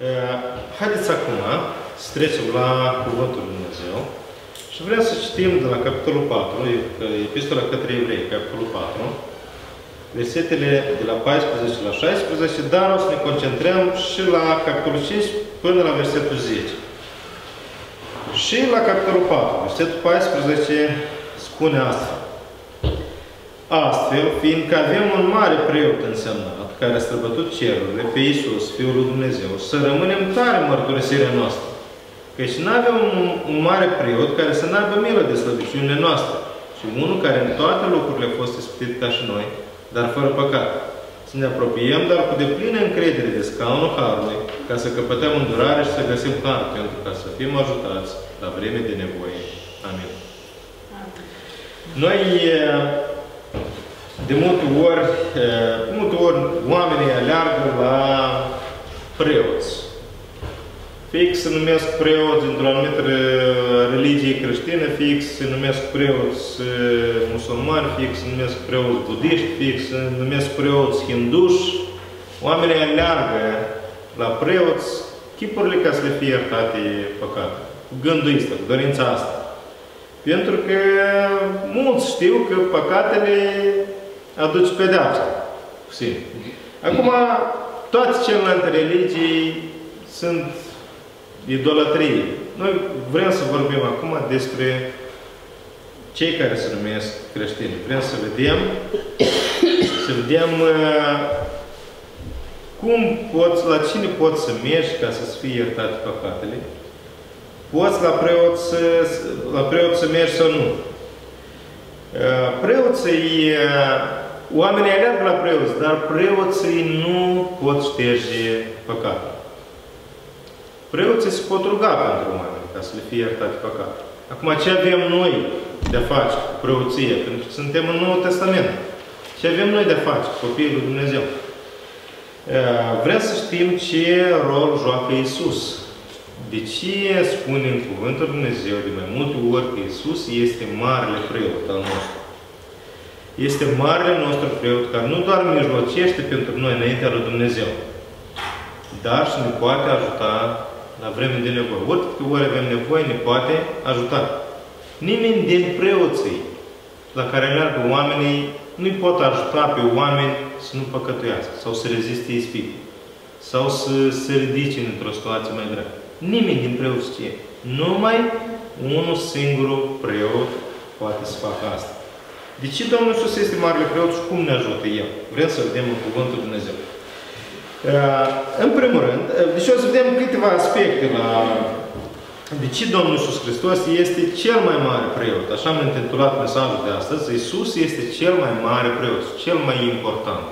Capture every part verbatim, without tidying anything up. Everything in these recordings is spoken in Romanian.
Haideți acum să trecem la Cuvântul Lui Dumnezeu și vreau să citim de la capitolul patru, Epistola către Evrei, capitolul patru, versetele de la paisprezece la șaisprezece, dar o să ne concentrăm și la capitolul cinci până la versetul zece. Și la capitolul patru, versetul paisprezece, spune astfel. Astfel, fiindcă avem un mare preot însemnat, care a străbătut cerurile, pe Iisus, Fiul lui Dumnezeu, să rămânem tare mărturisirea noastră. Căci nu avem un, un mare preot care să n-aibă milă de slăbiciunile noastre, și unul care în toate lucrurile a fost ispitit ca și noi, dar fără păcat. Să ne apropiem, dar cu deplină încredere de scaunul Harului, ca să căpătăm îndurare și să găsim har, pentru ca să fim ajutați la vreme de nevoie. Amin. Noi, de multe ori, de multe ori, oamenii aleargă la preoți. Fix se numesc preoți într-o anumită religie creștină, fix se numesc preoți musulmani, fix se numesc preoți budiști, fix se numesc preoți hinduși. Oamenii aleargă la preoți chipurile ca să le fie iertate păcate. Cu gândul ăsta, cu dorința asta. Pentru că mulți știu că păcatele aduc pedeapsă. Acum, toate celelalte religii sunt idolatrie. Noi vrem să vorbim acum despre cei care se numesc creștini. Vrem să vedem, să vedem cum poți, la cine poți să mergi ca să-ți fie iertate păcatele. Poți la preot să, la preot să mergi sau nu. Preoții, oamenii aleargă la preoți, dar preoții nu pot șterge păcatul. Preoții se pot ruga pentru oameni, ca să le fie iertate păcat. Acum, ce avem noi de-a face cu preoție? Pentru că suntem în Noul Testament. Ce avem noi de-a face cu copiii lui Dumnezeu? Vrem să știm ce rol joacă Iisus. De ce spune în Cuvântul lui Dumnezeu de mai multe ori că Iisus este marele preot al nostru? Este marele nostru preot care nu doar mijlocește pentru noi înaintea lui Dumnezeu, dar și ne poate ajuta la vreme de nevoie. Oricâte ori avem nevoie, ne poate ajuta. Nimeni din preoții la care aleargă oamenii nu-i pot ajuta pe oameni să nu păcătuiască sau să reziste ispitii sau să se ridice într-o situație mai grea. Nimeni din preoți știe. Numai unul singur preot poate să facă asta. De ce Domnul Iisus este marele preot și cum ne ajută El? Vrem să vedem în Cuvântul lui Dumnezeu. În primul rând, deci o să vedem câteva aspecte la de ce Domnul Iisus Hristos este cel mai mare preot. Așa am intitulat mesajul de astăzi. Iisus este cel mai mare preot, cel mai important.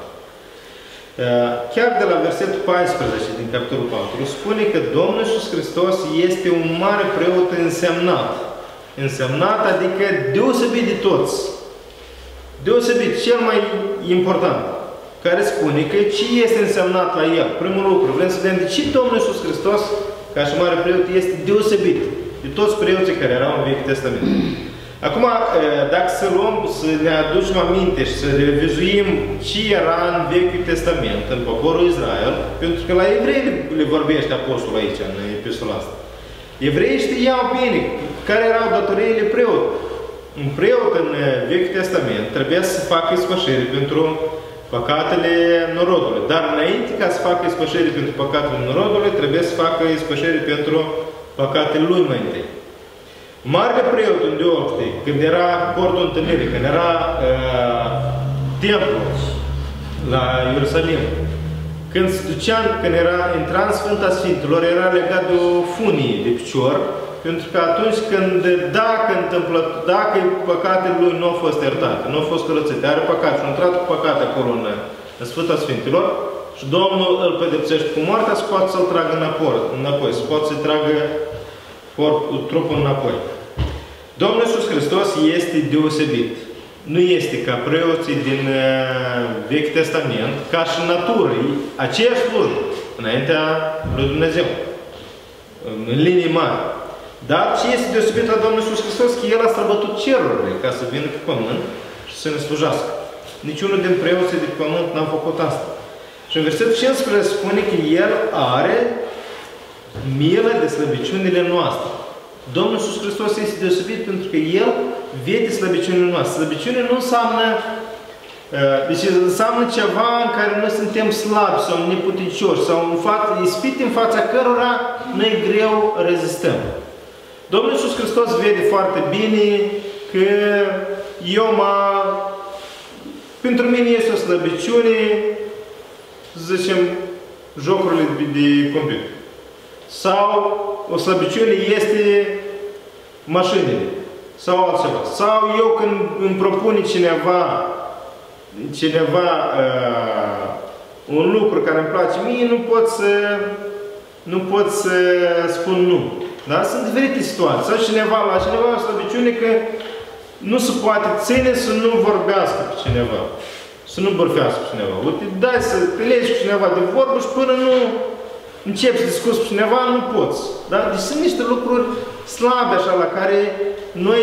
Chiar de la versetul paisprezece din capitolul patru spune că Domnul Iisus Hristos este un mare preot însemnat. Însemnat, adică deosebit de toți. Deosebit, cel mai important. Care spune că ce este însemnat la El. Primul lucru, vrem să vedem de ce Domnul Iisus Hristos, ca și mare preot, este deosebit de toți preoții care erau în Vechiul Testament. Acum, dacă să luăm, să ne aducem aminte și să revizuim ce era în Vechiul Testament, în poporul Israel, pentru că la evrei le vorbește apostolul aici, în epistola asta. Evreii știau bine care erau datoriile preotului. Un preot în Vechiul Testament trebuia să facă ispășire pentru păcatele norodului. Dar înainte ca să facă ispășire pentru păcatele norodului, trebuie să facă ispășire pentru păcatele lui mai întâi. Marele preot în deopște, când era cortul întâlnirii, când era uh, templul la Ierusalim, când se ducea, când era, intra în Sfânta Sfintelor, era legat de o funie de picior, pentru că atunci când, dacă întâmplă, dacă păcatele lui nu au fost iertate, nu au fost curățite, are păcat și a intrat cu păcat acolo în, în Sfânta Sfintelor, și Domnul îl pedepsește cu moartea, se poate să-l tragă înapoi, înapoi, se poate să-i tragă trupul înapoi. Domnul Iisus Hristos este deosebit. Nu este ca preoții din uh, Vechiul Testament, ca și naturii, aceeași slujbă înaintea lui Dumnezeu. În linii mari. Dar ce este deosebit la Domnul Iisus Hristos? Că El a străbătut cerurile ca să vină pe pământ și să ne slujească. Niciunul din preoții de pe pământ n-a făcut asta. Și în versetul cincisprezece spune că El are milă de slăbiciunile noastre. Domnul Iisus Hristos este deosebit pentru că El vede slăbiciunile noastre. Slăbiciune nu înseamnă, deci înseamnă ceva în care noi suntem slabi sau neputincioși sau în față, ispite în fața cărora noi greu rezistăm. Domnul Iisus Hristos vede foarte bine că eu mă... Pentru mine este o slăbiciune, să zicem, jocurile de computer. Sau o slăbiciune este mașinile. Sau altceva. Sau eu când îmi propune cineva, cineva uh, un lucru care îmi place mie, nu pot să, nu pot să spun nu. Da? Sunt diferite situații. Sau cineva, la cineva o slăbiciune că nu se poate ține să nu vorbească cu cineva. Să nu bărfească cu cineva. Uite, dai să te legi cu cineva de vorbă și până nu începi să discuți cu cineva, nu poți. Da? Deci sunt niște lucruri slabe așa la care noi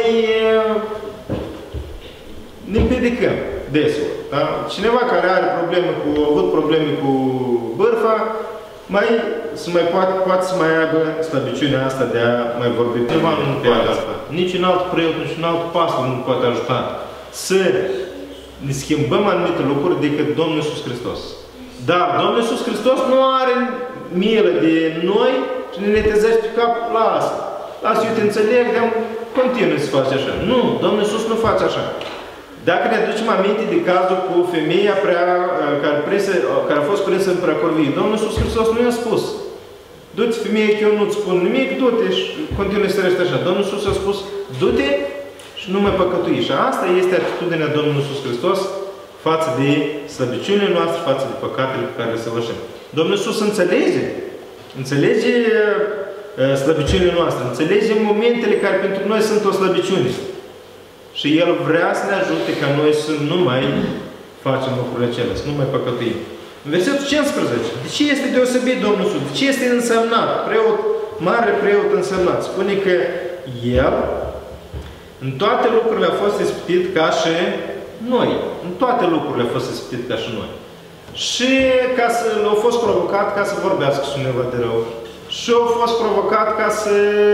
ne împiedicăm deseori. Da? Cineva care are probleme cu, a avut probleme cu bârfa, mai, să mai poate, poate să mai aibă slăbiciunea asta de a mai vorbi. Cineva nu poate asta. Niciun alt preot, niciun alt pastor nu poate ajuta să ne schimbăm anumite lucruri decât Domnul Iisus Hristos. Dar Domnul Iisus Hristos nu are milă de noi și ne netezește pe cap, lasă. Lasă, eu te înțeleg, dar continui să faci așa. Nu, Domnul Iisus nu face așa. Dacă ne aducem aminte de cazul cu femeia prea, care, presă, care a fost prinsă în preacorvie, Domnul Iisus Hristos nu i-a spus: du-te, femeie, că eu nu-ți spun nimic, du-te și continui să rești așa. Domnul Iisus a spus: du-te și nu mai păcătui. Și asta este atitudinea Domnului Iisus Hristos față de slăbiciunile noastre, față de păcatele pe care le săvârșim. Domnul Iisus înțelege, înțelege slăbiciunile noastre, înțelege momentele care pentru noi sunt o slăbiciune. Și El vrea să ne ajute ca noi să nu mai facem lucrurile acelea, să nu mai păcătuim. În versetul cincisprezece, de ce este deosebit Domnul Iisus? De ce este însemnat? Preot, mare preot însemnat. Spune că El în toate lucrurile a fost ispitit ca și noi. În toate lucrurile a fost ispitit ca și noi. Și ca să l-a fost provocat ca să vorbească cineva de rău. Și a fost provocat ca să,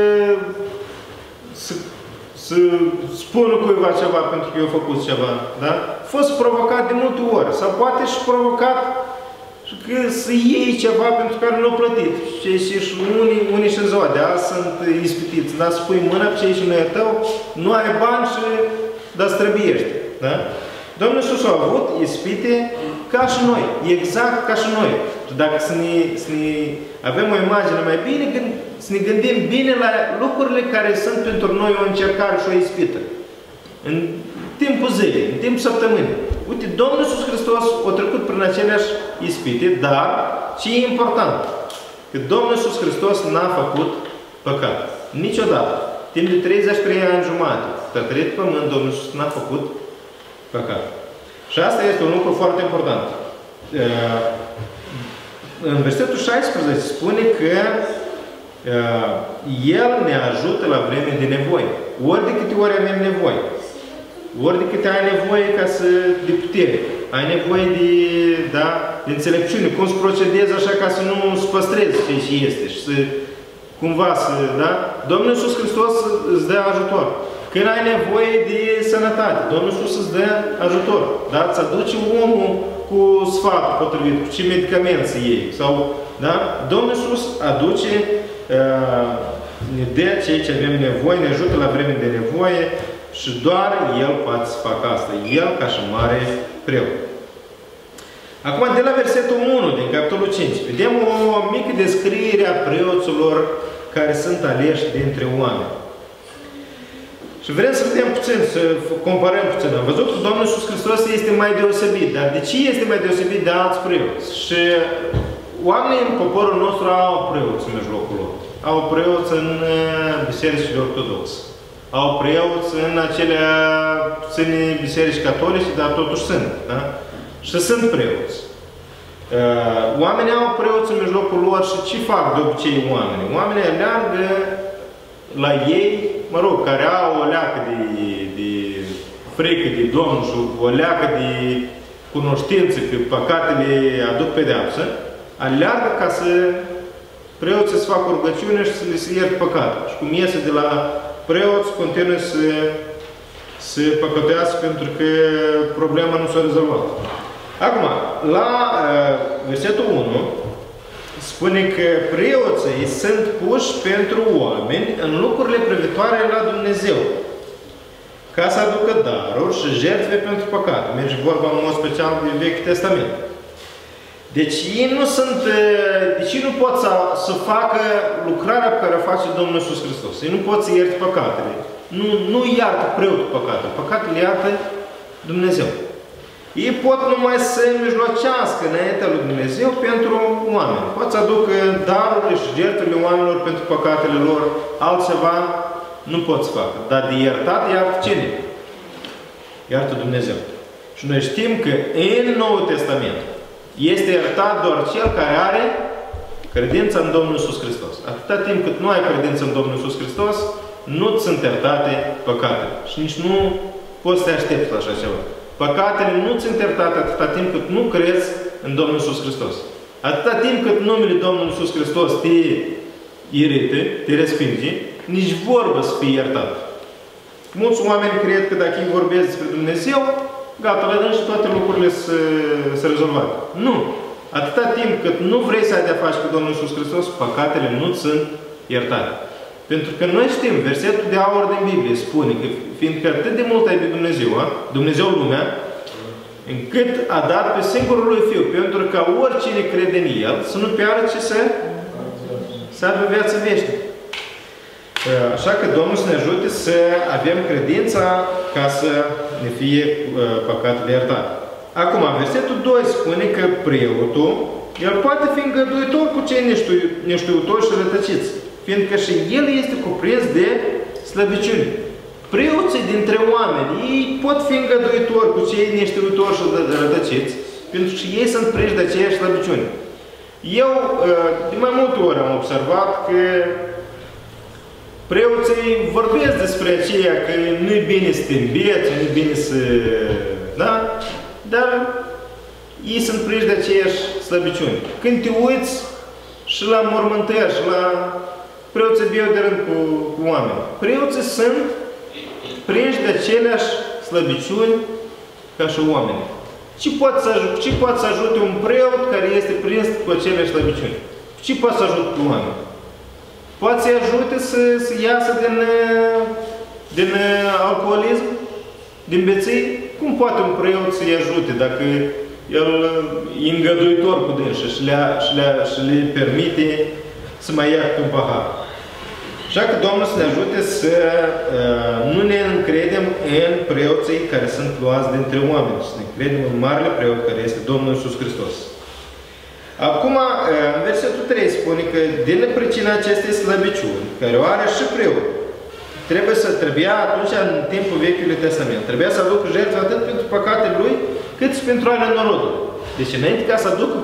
să, să spună cuiva ceva pentru că i-a făcut ceva. Da? A fost provocat de multe ori. Sau poate și provocat că să iei ceva pentru care nu l-a plătit. Și, și, și unii, unii și în ziua de azi sunt ispitiți. Da? Să pui mâna pe cei și nu e tău, nu ai bani și dar străbiești. Da? Domnul Iisus a avut ispite ca și noi, exact ca și noi. Și dacă să ne, să ne avem o imagine mai bine, să ne gândim bine la lucrurile care sunt pentru noi o încercare și o ispită. În timpul zilei, în timpul săptămânii. Uite, Domnul Iisus Hristos a trecut prin aceleași ispite, dar ce e important? Că Domnul Iisus Hristos n-a făcut păcat. Niciodată. Timp de treizeci și trei ani jumate, a trăit pe pământ, Domnul Iisus n-a făcut păcat. Și asta este un lucru foarte important. În versetul șaisprezece spune că El ne ajută la vreme de nevoie. Ori de câte ori avem nevoie. Ori de câte ai nevoie ca să, de putere. Ai nevoie de, da, de înțelepciune. Cum să procedezi așa ca să nu îți păstrezi ce și este. Și să cumva să, da? Domnul Iisus Hristos îți dă ajutor. Când ai nevoie de sănătate, Domnul Iisus îți dă ajutor. Da? Îți aduce omul cu sfatul potrivit, cu ce medicament să iei. Sau, da? Domnul Iisus aduce, uh, ne dă ceea ce avem nevoie, ne ajută la vreme de nevoie și doar El poate să facă asta. El ca și mare preot. Acum, de la versetul unu din capitolul cinci, vedem o mică descriere a preoților care sunt aleși dintre oameni. Și vrem să vedem puțin, să comparăm puțin. Am văzut că Domnul Iisus Hristos este mai deosebit. Dar de ce este mai deosebit de alți preoți? Și oamenii în poporul nostru au preoți în mijlocul lor. Au preoți în bisericile ortodoxe. Au preoți în acelea puține biserici catolice, dar totuși sunt. Da? Și sunt preoți. Oamenii au preoți în mijlocul lor și ce fac de obicei oamenii? Oamenii aleargă la ei, mă rog, care au o leacă de, de frică de Domnul și o leacă de cunoștință că păcatele aduc pedeapsă, aleargă ca să Preoții să facă rugăciune și să le se ierte păcat. Și cum iese de la preoți, continuă să se păcătească pentru că problema nu s-a rezolvat. Acum, la uh, versetul unu, spune că preoții sunt puși pentru oameni în lucrurile privitoare la Dumnezeu, ca să aducă daruri și jertfe pentru păcat. Merge vorba în mod special de Vechiul Testament. Deci ei nu sunt, deci ei nu pot să, să facă lucrarea pe care o face Domnul Iisus Hristos. Ei nu pot să ierte păcatele. Nu, nu iartă preotul păcatele. Păcatele iartă Dumnezeu. Ei pot numai să mijlocească înaintea lui Dumnezeu pentru oameni. Pot să aducă darurile și jertfele oamenilor pentru păcatele lor. Altceva nu pot să facă. Dar de iertat iartă cine? Iartă Dumnezeu. Și noi știm că în Noul Testament este iertat doar cel care are credința în Domnul Iisus Hristos. Atâta timp cât nu ai credință în Domnul Iisus Hristos, nu-ți sunt iertate păcatele. Și nici nu poți să te aștepți la așa ceva. Păcatele nu sunt iertate atâta timp cât nu crezi în Domnul Iisus Hristos. Atâta timp cât numele Domnului Iisus Hristos te irită, te respinge, nici vorbă să fie iertat. Mulți oameni cred că dacă ei vorbesc despre Dumnezeu, gata, le dăm și toate lucrurile să se rezolvate. Nu! Atâta timp cât nu vrei să ai de-a face cu Domnul Iisus Hristos, păcatele nu sunt iertate. Pentru că noi știm, versetul de aur din Biblie spune că fiindcă atât de mult a iubit Dumnezeu, a? Dumnezeu lumea, încât a dat pe singurul lui Fiu, pentru ca oricine crede în El să nu piară, ci să, să aibă viață veșnică. Așa că Domnul să ne ajute să avem credința ca să ne fie păcatele iertate. Acum, versetul doi spune că preotul, el poate fi îngăduitor cu cei neștiutori și rătăciți, fiindcă și el este cuprins de slăbiciuni. Preoții dintre oameni, ei pot fi îngăduitori cu cei neștiutori și rătăciți, pentru că ei sunt prinși de aceeași slăbiciuni. Eu, de mai multe ori am observat că preoții vorbesc despre aceea că nu-i bine să te îmbeți, nu-i bine să... Da? Dar ei sunt prinși de aceeași slăbiciuni. Când te uiți și la mormântări și la preoții beau de rând cu, cu oameni, preoții sunt prinși de aceleași slăbiciuni ca și oamenii. Ce poate să, ce poate să ajute un preot care este prins cu aceleași slăbiciuni? Ce poate să ajute cu oameni? Poate să-i ajute să, să iasă din, din alcoolism, din beții? Cum poate un preot să-i ajute dacă el e îngăduitor cu dânsa și le, și, le, și le permite să mai ia un pahar? Așa că Domnul să ne ajute să uh, nu ne încredem în preoții care sunt luați dintre oameni, să ne încredem în marele preot care este Domnul Iisus Hristos. Acum, în versetul trei spune că din pricina acestei slăbiciuni, care o are și preot, trebuie să trebuia atunci, în timpul Vechiului Testament, trebuia să aducă jertfe atât pentru păcatele lui, cât și pentru ale norodului. Deci, înainte ca să aducă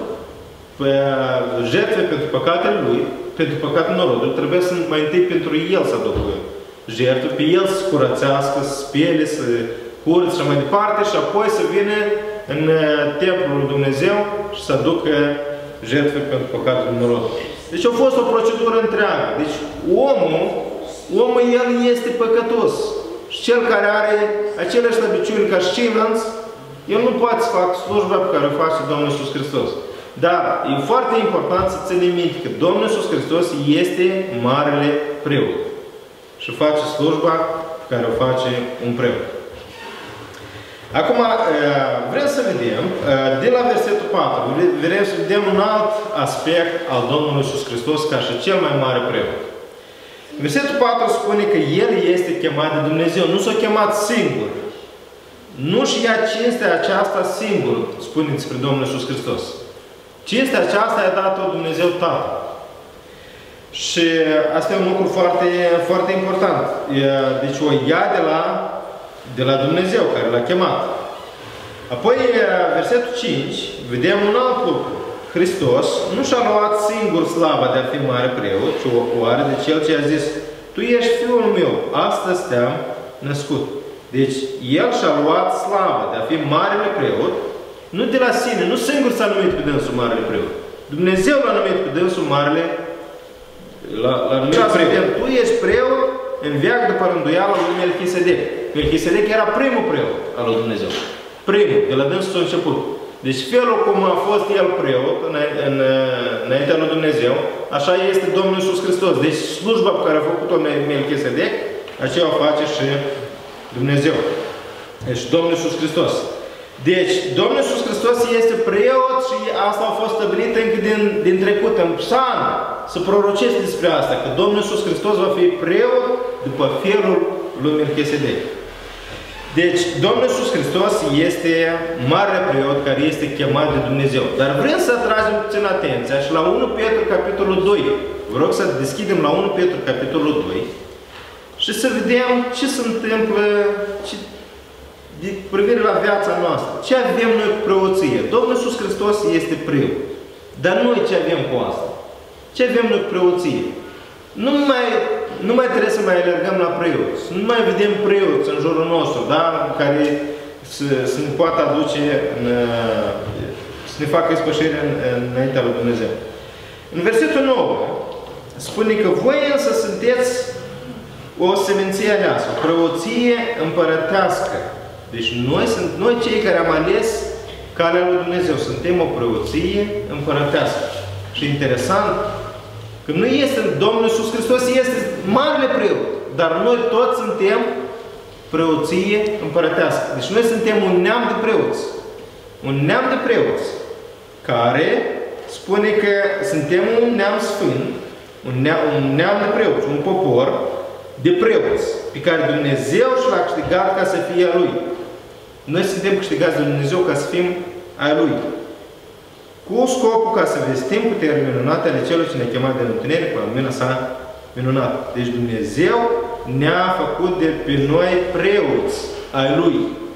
jertfe pentru păcatele lui, pentru păcatul norodului, trebuie să mai întâi pentru el să aducă jertfe, pe el să curățească, să spele, să curățe și mai departe, și apoi să vină în templul lui Dumnezeu și să aducă jertfe pentru păcatul norodului. Deci a fost o procedură întreagă. Deci omul, omul el este păcătos. Și cel care are aceleași slăbiciuni ca și ceilalți, el nu poate să facă slujba pe care o face Domnul Iisus Hristos. Dar e foarte important să ținem minte că Domnul Iisus Hristos este marele preot. Și face slujba pe care o face un preot. Acum, vrem să vedem, de la versetul patru, vrem să vedem un alt aspect al Domnului Iisus Hristos ca și cel mai mare preot. Versetul patru spune că El este chemat de Dumnezeu, nu s-a chemat singur. Nu-și ia cinstea aceasta singur, spune despre Domnul Iisus Hristos. Cinstea aceasta i-a dat-o Dumnezeu Tatăl. Și asta e un lucru foarte, foarte important. Deci o ia de la, de la Dumnezeu, care l-a chemat. Apoi, versetul cinci, vedem un alt lucru. Hristos nu și-a luat singur slava de a fi mare preot, ci o are de Cel ce a zis: Tu ești Fiul meu, astăzi te-am născut. Deci, El și-a luat slava de a fi marele preot, nu de la sine, nu singur s-a numit pe dânsul marele preot. Dumnezeu l-a numit pe dânsul marele La, la numirea preot. Tu ești preot în veac după rânduiala lui Melchisedec. Melchisedec era primul preot al lui Dumnezeu. Primul, de la dânsul s-a început. Deci felul cum a fost el preot în, în, înaintea lui Dumnezeu, așa este Domnul Iisus Hristos. Deci slujba pe care a făcut-o Melchisedec, aceea o face și Dumnezeu. Deci Domnul Iisus Hristos. Deci Domnul Iisus Hristos este preot și asta a fost stabilit încă din, din trecut, în Psalm, să prorocesc despre asta, că Domnul Iisus Hristos va fi preot după felul lui Melchisedec. Deci, Domnul Iisus Hristos este mare preot care este chemat de Dumnezeu. Dar vrem să atragem puțin atenția și la unu Petru, capitolul doi. Vă rog să deschidem la unu Petru, capitolul doi și să vedem ce se întâmplă ce, de privire la viața noastră. Ce avem noi cu preoție? Domnul Iisus Hristos este preot. Dar noi ce avem cu asta? Ce avem noi cu preoție? Nu mai, nu mai trebuie să mai alergăm la preoți. Nu mai vedem preoți în jurul nostru, da? Care să, să ne poată aduce, în, să ne facă ispășire în, înaintea lui Dumnezeu. În versetul nouă spune că voi însă sunteți o seminție aleasă, o preoție împărătească. Deci noi, sunt, noi cei care am ales calea lui Dumnezeu, suntem o preoție împărătească. Și interesant, că nu este Domnul Iisus Hristos, este marele preot, dar noi toți suntem preoție împărătească. Deci noi suntem un neam de preoți. Un neam de preoți care spune că suntem un neam sfânt, un neam, un neam de preoți, un popor de preoți pe care Dumnezeu și l-a câștigat ca să fie a Lui. Noi suntem câștigați de Dumnezeu ca să fim a Lui. Cu scopul ca să vestim puterile minunate ale celor ce ne-a chemat de întuneric la lumina sa minunată. Deci Dumnezeu ne-a făcut de pe noi preoți ai Lui.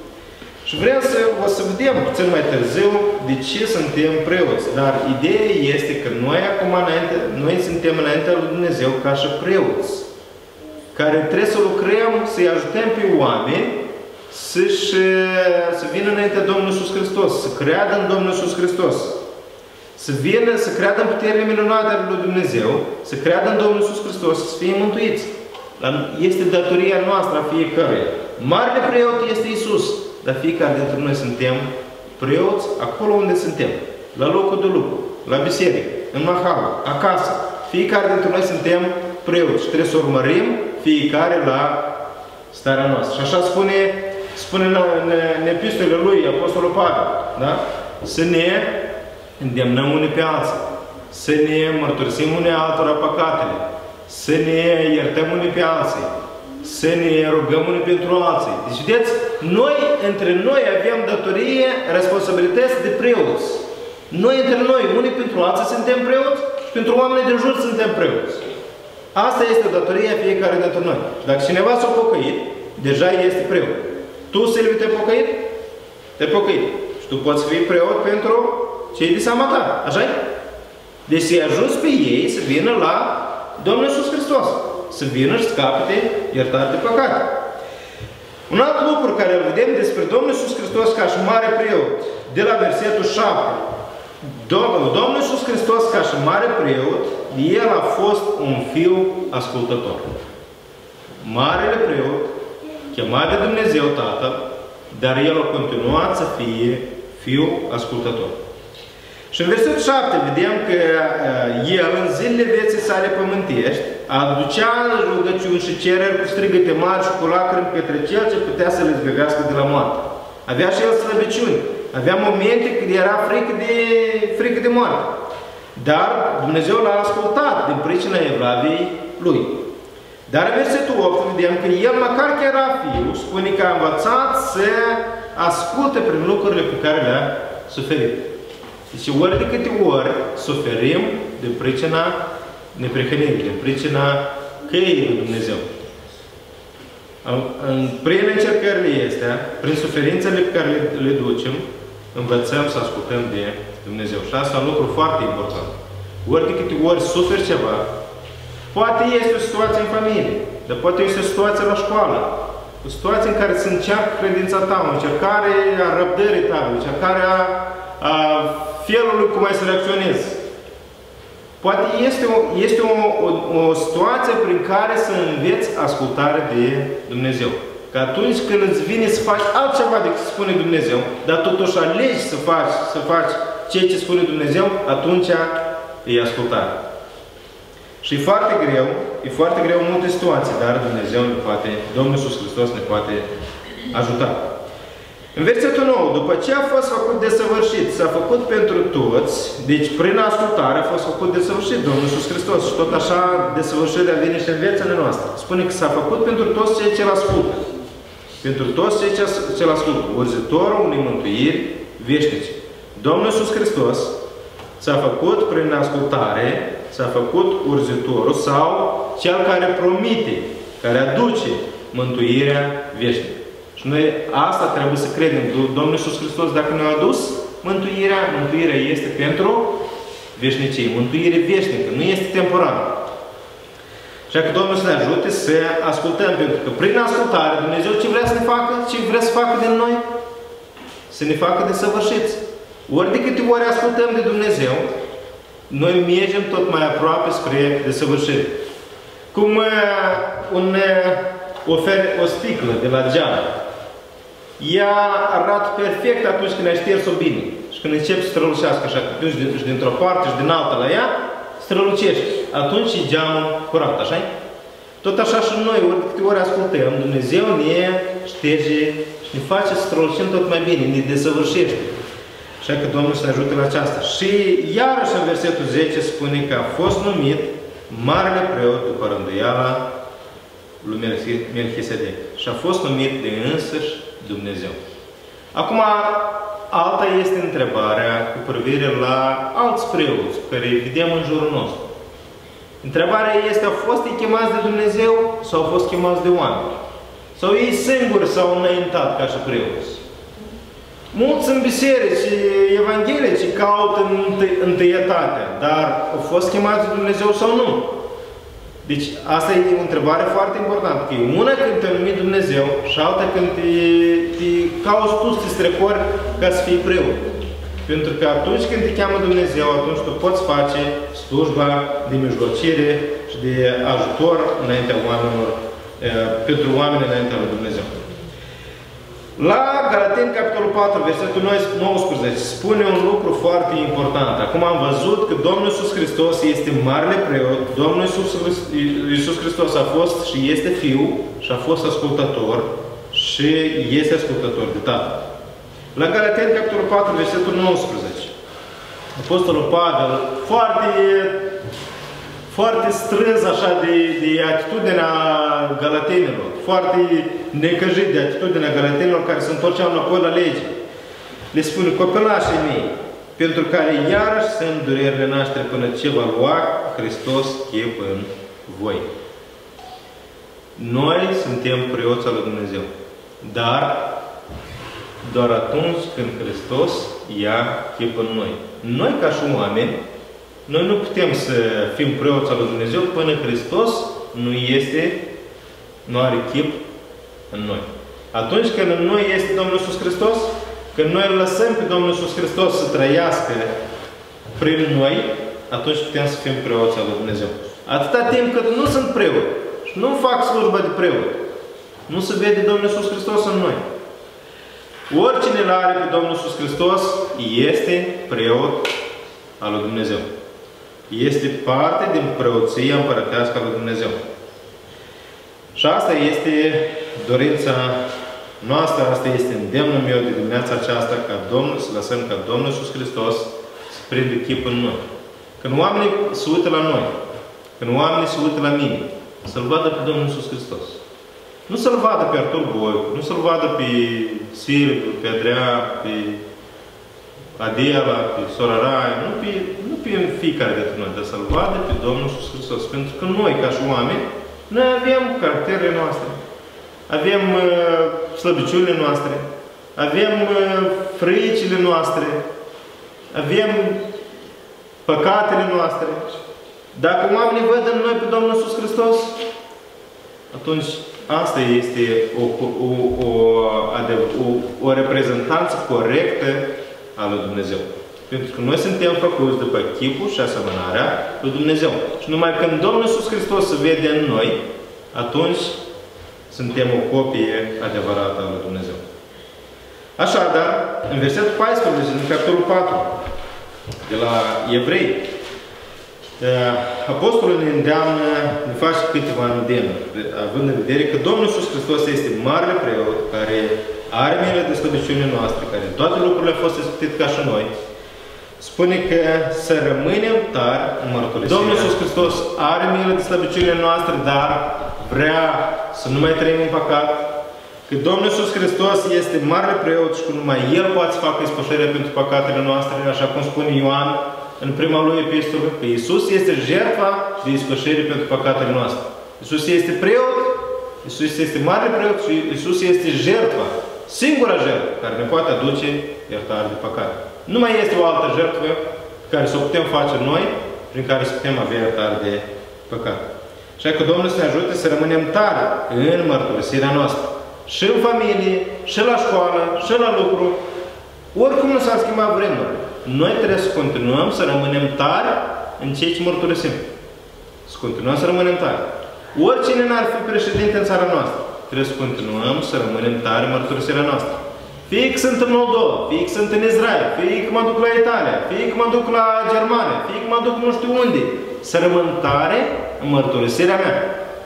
Și vrem să o să vedem puțin mai târziu de ce suntem preoți. Dar ideea este că noi acum înainte, noi suntem înaintea lui Dumnezeu ca și preoți, care trebuie să lucrăm, să-i ajutăm pe oameni să-și, să vină înaintea Domnului Iisus Hristos, să creadă în Domnul Iisus Hristos. Să vină, să creadă în puterile minunate ale lui Dumnezeu, să creadă în Domnul Iisus Hristos, să fie mântuiți. Este datoria noastră a fiecăruia. Marele preot este Iisus, dar fiecare dintre noi suntem preoți acolo unde suntem. La locul de lucru, la biserică, în mahală, acasă. Fiecare dintre noi suntem preoți și trebuie să urmărim fiecare la starea noastră. Și așa spune, spune în, în epistolele lui Apostolul Pavel, da? Să ne îndemnăm unii pe alții, să ne mărturisim unii altora păcatele, să ne iertăm unii pe alții, să ne rugăm unii pentru alții. Deci, vedeți, noi, între noi avem datorie, responsabilități de preoți. Noi, între noi, unii pentru alții suntem preoți, pentru oamenii din jur suntem preoți. Asta este o datorie a fiecare dintre noi. Dacă cineva s-a pocăit, deja este preot. Tu, Silviu, te-ai pocăit? Te-ai pocăit. Și tu poți fi preot pentru cei de seama ta. Așa-i? Deci să-i ajuți pe ei să vină la Domnul Iisus Hristos. Să vină și să capete iertare de păcate. Un alt lucru care îl vedem despre Domnul Iisus Hristos ca și mare preot, de la versetul șapte. Domnul Iisus Hristos ca și mare preot, El a fost un fiu ascultător. Marele preot, chemat de Dumnezeu Tatăl, dar El a continuat să fie fiu ascultător. Și în versetul șapte vedem că uh, El, în zilele vieții sale pământești, aducea rugăciuni și cereri cu strigăte mari și cu lacrimi către Cel ce putea să le izbăvească de la moarte. Avea și El slăbiciuni. Avea momente când era frică de, frică de moarte. Dar Dumnezeu l-a ascultat din pricina evlaviei Lui. Dar în versetul opt vedem că El, măcar că era fiu, spune că a învățat să asculte prin lucrurile pe care le-a suferit. Deci ori de câte ori suferim din pricina neprihănirii, din pricina căii lui Dumnezeu. Prin încercările astea, prin suferințele pe care le, le ducem, învățăm să ascultăm de Dumnezeu. Și asta e un lucru foarte important. Ori de câte ori suferi ceva, poate este o situație în familie, dar poate este o situație la școală, o situație în care se încearcă credința ta, o încercare a răbdării tale, o încercare a, a felului cum ai să reacționezi. Poate este, o, este o, o, o situație prin care să înveți ascultare de Dumnezeu. Că atunci când îți vine să faci altceva decât spune Dumnezeu, dar totuși alegi să faci, să faci ceea ce spune Dumnezeu, atunci e ascultare. Și e foarte greu, e foarte greu în multe situații, dar Dumnezeu ne poate, Domnul Iisus Hristos ne poate ajuta. În versetul nouă, după ce a fost făcut desăvârșit, s-a făcut pentru toți, deci prin ascultare a fost făcut desăvârșit Domnul Iisus Hristos și tot așa desăvârșirea vine și în viața noastră. Spune că s-a făcut pentru toți cei ce-L ascultă. Pentru toți cei ce-L ascultă. Urzitorul unei mântuiri veșnice. Domnul Iisus Hristos s-a făcut prin ascultare, s-a făcut urzitorul sau cel care promite, care aduce mântuirea veșnică. Și noi asta trebuie să credem. Domnul Iisus Hristos, dacă ne-a adus mântuirea, mântuirea este pentru veșnicie. Mântuire veșnică, nu este temporară. Așa că Domnul să ne ajute să ascultăm, pentru că prin ascultare Dumnezeu ce vrea să ne facă? Ce vrea să facă din noi? Să ne facă desăvârșiți. Ori de câte ori ascultăm de Dumnezeu, noi mergem tot mai aproape spre desăvârșire. Cum un, oferi o sticlă de la geam. Ea arată perfect atunci când ai șters-o bine. Și când începi să strălucească așa, că duci dintr-o parte și din alta la ea, strălucești. Atunci e geamul curat, așa -i? Tot așa și noi, ori de câte ori ascultăm, Dumnezeu ne șterge și ne face să strălucim tot mai bine, ne desăvârșește. Așa că Domnul să ne ajute la aceasta. Și iarăși în versetul zece spune că a fost numit Marele Preot după rânduiala lui Melchisedec. Și a fost numit de însăși Dumnezeu. Acum, alta este întrebarea cu privire la alți preoți pe care îi vedem în jurul nostru. Întrebarea este, au fost ei chemați de Dumnezeu sau au fost chemați de oameni? Sau ei singuri s-au înaintat ca și preoți? Mulți în biserici evanghelici caută întâietatea, dar au fost chemați de Dumnezeu sau nu? Deci, asta e o întrebare foarte importantă. Că e una când te-a numit Dumnezeu și alta când te, te cauți tu să te strecori ca să fii preot. Pentru că atunci când te cheamă Dumnezeu, atunci tu poți face slujba de mijlocire și de ajutor înaintea oamenilor, pentru oameni înaintea lui Dumnezeu. La Galateni, capitolul patru, versetul nouăsprezece, spune un lucru foarte important. Acum am văzut că Domnul Iisus Hristos este Marele Preot, Domnul Iisus, Iisus Hristos a fost și este Fiu și a fost ascultător și este ascultător de Tatăl. La Galateni, capitolul patru, versetul nouăsprezece, Apostolul Pavel, foarte, foarte strâns așa de, de atitudinea galatenilor, foarte necăjit de atitudinea galatenilor care se întorceau înapoi la lege. Le spune, copilașii mei, pentru care iarăși sunt durerile naștere până ce va lua Hristos chip în voi. Noi suntem preoți al lui Dumnezeu, dar doar atunci când Hristos ia chip în noi. Noi, ca și oameni, noi nu putem să fim preoți al lui Dumnezeu până Hristos nu este, nu are chip în noi. Atunci când în noi este Domnul Iisus Hristos, când noi îl lăsăm pe Domnul Iisus Hristos să trăiască prin noi, atunci putem să fim preoți al lui Dumnezeu. Atâta timp cât nu sunt preot și nu fac slujba de preot, nu se vede Domnul Iisus Hristos în noi. Oricine îl are pe Domnul Iisus Hristos este preot al lui Dumnezeu. Este parte din preoția împărătească a lui Dumnezeu. Și asta este dorința noastră, asta este îndemnul meu de dimineața aceasta, ca Domnul, să lăsăm ca Domnul Iisus Hristos să prinde chip în noi. Când oamenii se uită la noi, când oamenii se uită la mine, să-L vadă pe Domnul Iisus Hristos. Nu să-L vadă pe Artur Boicu, nu să-L vadă pe Silviu, pe Adria, pe Adela, pe sora Raia, nu pe, nu pe fiecare dintre noi, dar să-L vadă pe Domnul Iisus Hristos. Pentru că noi, ca și oameni, noi avem caracterele noastre, avem uh, slăbiciunile noastre, avem uh, fricile noastre, avem păcatele noastre. Dacă oamenii văd în noi pe Domnul Iisus Hristos, atunci asta este o, o, o, o, o reprezentanță corectă a lui Dumnezeu. Pentru că noi suntem făcuți după chipul și asemănarea lui Dumnezeu. Și numai când Domnul Iisus Hristos se vede în noi, atunci suntem o copie adevărată a lui Dumnezeu. Așadar, în versetul paisprezece, din capitolul patru, de la Evrei, Apostolul ne îndeamnă, ne face câteva îndemnuri, având în vedere că Domnul Iisus Hristos este marele preot, care are milă de slăbiciunile noastre, care în toate lucrurile a fost ispitit ca și noi, spune că să rămânem tari în mărturisirea. Domnul Iisus Hristos are milă de slăbiciunile noastre, dar vrea să nu mai trăim în păcat, că Domnul Iisus Hristos este marele preot și că numai El poate să facă ispășire pentru păcatele noastre, așa cum spune Ioan în prima lui epistolă, că Iisus este jertfa de ispășire pentru păcatele noastre. Iisus este preot, Iisus este mare preot și Iisus este jertfa, singura jertfă care ne poate aduce iertare de păcate. Nu mai este o altă jertfă care să o putem face noi, prin care să putem avea iertare de păcate. Așa că Domnul să ne ajute să rămânem tari în mărturisirea noastră. Și în familie, și la școală, și la lucru. Oricum nu s-ar schimba vremurile. Noi trebuie să continuăm să rămânem tari în ceea ce mărturisim. Să continuăm să rămânem tari. Oricine n-ar fi președinte în țara noastră, trebuie să continuăm să rămânem tari în mărturisirea noastră. Fie că sunt în Moldova, fie că sunt în Israel, fie că mă duc la Italia, fie că mă duc la Germania, fie că mă duc nu știu unde, să rămân tare în mărturisirea mea.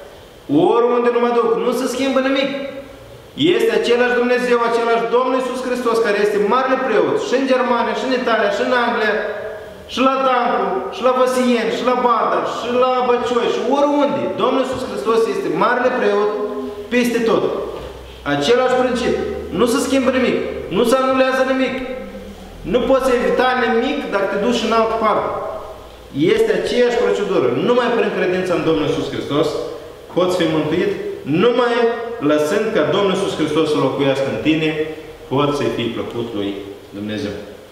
Oriunde nu mă duc, nu se schimbă nimic. Este același Dumnezeu, același Domnul Iisus Hristos, care este marele preot și în Germania, și în Italia, și în Anglia, și la Dancu, și la Văsieni, și la Bardar, și la Băcioi, și oriunde. Domnul Iisus Hristos este marele preot peste tot. Același principiu. Nu se schimbă nimic. Nu se anulează nimic. Nu poți evita nimic dacă te duci în altă parte. Este aceeași procedură. Numai prin credința în Domnul Iisus Hristos poți fi mântuit. Numai lăsând ca Domnul Iisus Hristos să locuiască în tine, poți să-i fii plăcut lui Dumnezeu.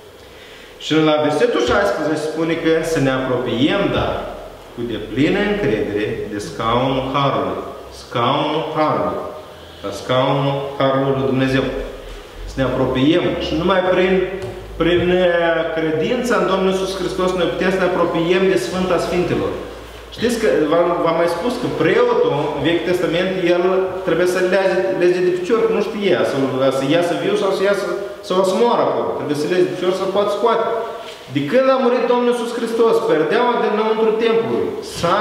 Și la versetul șaisprezece spune că să ne apropiem, dar cu deplină încredere de scaunul Harului. Scaunul Harului. Ca scaunul Harului lui Dumnezeu. Să ne apropiem și numai prin, prin credința în Domnul Iisus Hristos noi putem să ne apropiem de Sfânta Sfintelor. Știți că v-am mai spus că preotul în Vechiul Testament, el trebuie să lege, lege de picior, că nu știa să, să iasă viu sau să iasă sau să moară acolo. Trebuie să lege de picior să poată scoate. De când a murit Domnul Iisus Hristos, perdeaua de înăuntru templului s-a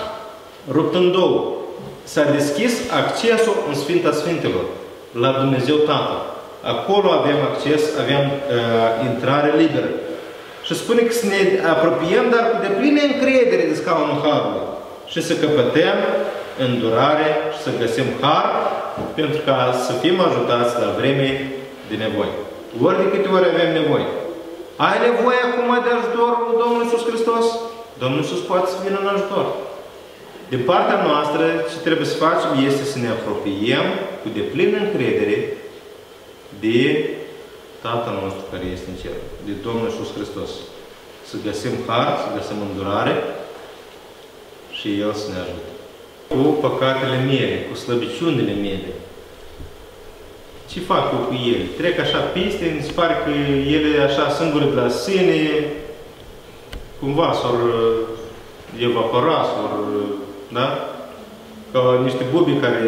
rupt în două. S-a deschis accesul în Sfânta Sfintelor, la Dumnezeu Tatăl. Acolo avem acces, avem uh, intrare liberă. Și spune că să ne apropiem, dar cu deplină încredere de scaunul Harului. Și să căpătăm îndurare și să găsim har, pentru ca să fim ajutați la vreme de nevoie. Ori de câte ori avem nevoie. Ai nevoie acum de ajutor cu Domnul Iisus Hristos? Domnul Iisus poate să vină în ajutor. De partea noastră, ce trebuie să facem este să ne apropiem cu deplină încredere de Tatăl nostru care este în cer, de Domnul Iisus Hristos. Să găsim har, să găsim îndurare și El să ne ajute. Cu păcatele mele, cu slăbiciunile mele. Ce fac eu cu ele? Trec așa piste, îmi se pare că ele așa singure de la sine, cumva s-or evapora, s-or, da? Ca niște bubi care,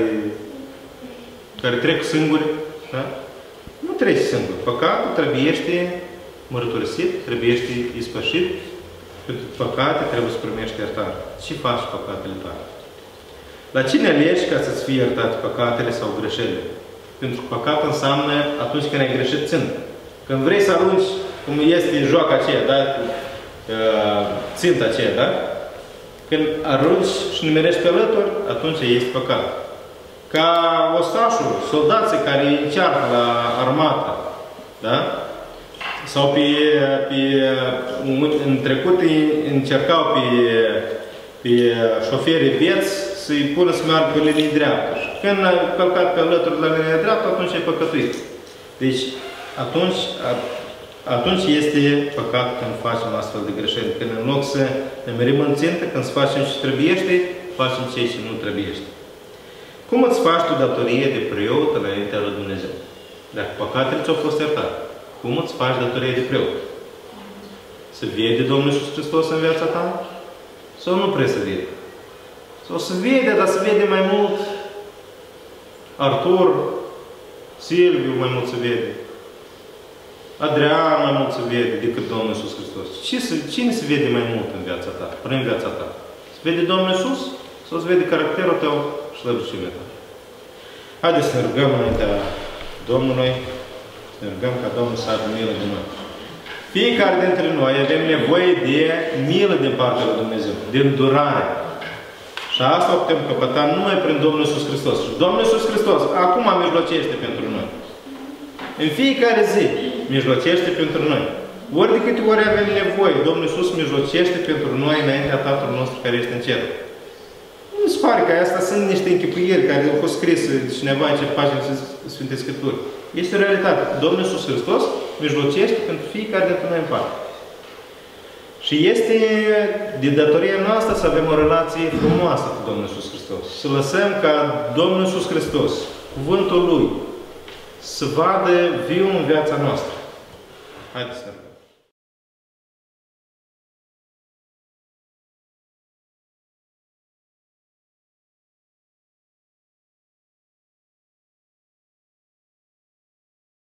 care trec singure, da? Nu treci singur. Păcatul trebuiește mărturisit, trebuiește ispășit. Pentru păcate trebuie să primești iertare. Ce faci păcatele tale? La cine alegi ca să-ți fie iertate păcatele sau greșelile? Pentru că păcat înseamnă atunci când ai greșit țin. Când vrei să arunci, cum este joaca aceea, da? Ținta aceea, da? Când arunci și numerești pe alături, atunci este păcat. Ca ostașul, soldații care încearcă la armată, da? Sau pe, pe, în trecut încercau pe, pe șoferii vieți să-i pună să meargă pe linie dreaptă. Și când ai călcat pe alături de la linie dreaptă, atunci ai păcătuit. Deci, atunci, atunci este păcat când facem astfel de greșeli. Când în loc să ne merim în țintă, când să facem ce trebuiește, facem ceea ce nu trebuiește. Cum îți faci tu datorie de preot înaintea lui Dumnezeu? Dacă păcatele ți-au fost iertate, cum îți faci datorie de preot? Se vede Domnul Iisus Hristos în viața ta? Sau nu prea se vede? Sau se vede, dar se vede mai mult Artur, Silviu mai mult se vede, Adrian mai mult se vede decât Domnul Iisus Hristos. Cine se vede mai mult în viața ta, prin viața ta? Se vede Domnul Iisus sau se vede caracterul tău și slăbiciunea ta? Haideți să ne rugăm înaintea Domnului, să ne rugăm ca Domnul să aibă milă de noi. Fiecare dintre noi avem nevoie de milă din partea lui Dumnezeu, de îndurare. Și asta o putem căpăta numai prin Domnul Iisus Hristos. Și Domnul Iisus Hristos acum mijlocește pentru noi. În fiecare zi mijlocește pentru noi. Ori de câte ori avem nevoie, Domnul Iisus mijlocește pentru noi înaintea Tatălui nostru care este în cer. Nu se pare că asta sunt niște închipuiri care au fost scrise de cineva în ce pagini Sfintei Scripturi. Este o realitate. Domnul Iisus Hristos mijlocește pentru fiecare dintre noi în parte. Și este de datoria noastră să avem o relație frumoasă cu Domnul Iisus Hristos. Să lăsăm ca Domnul Iisus Hristos, cuvântul Lui, să vadă viu în viața noastră. Haideți să ne rugăm.